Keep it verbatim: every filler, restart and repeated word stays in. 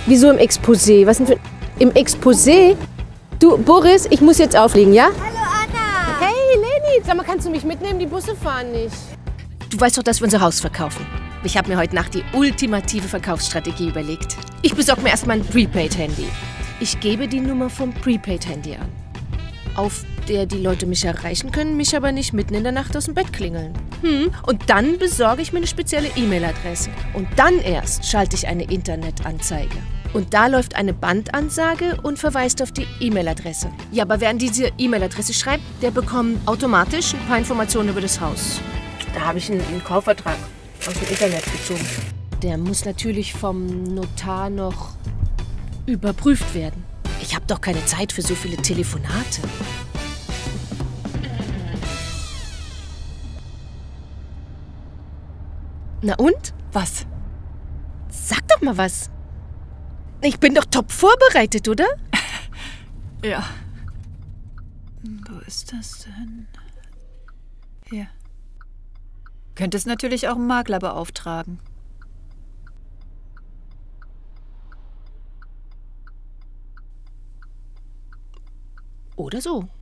Wieso im Exposé? Was denn für... Im Exposé? Du, Boris, ich muss jetzt auflegen, ja? Hallo Anna! Hey, Leni, sag mal, kannst du mich mitnehmen? Die Busse fahren nicht. Du weißt doch, dass wir unser Haus verkaufen. Ich habe mir heute Nacht die ultimative Verkaufsstrategie überlegt. Ich besorge mir erstmal ein Prepaid-Handy. Ich gebe die Nummer vom Prepaid-Handy an, auf der die Leute mich erreichen können, mich aber nicht mitten in der Nacht aus dem Bett klingeln. Hm. Und dann besorge ich mir eine spezielle E-Mail-Adresse. Und dann erst schalte ich eine Internetanzeige. Und da läuft eine Bandansage und verweist auf die E-Mail-Adresse. Ja, aber wer an diese E-Mail-Adresse schreibt, der bekommt automatisch ein paar Informationen über das Haus. Da habe ich einen, einen Kaufvertrag aus dem Internet gezogen. Der muss natürlich vom Notar noch überprüft werden. Ich habe doch keine Zeit für so viele Telefonate. Na und? Was? Sag doch mal was. Ich bin doch top vorbereitet, oder? Ja. Wo ist das denn? Hier. Könntest natürlich auch einen Makler beauftragen. Oder so.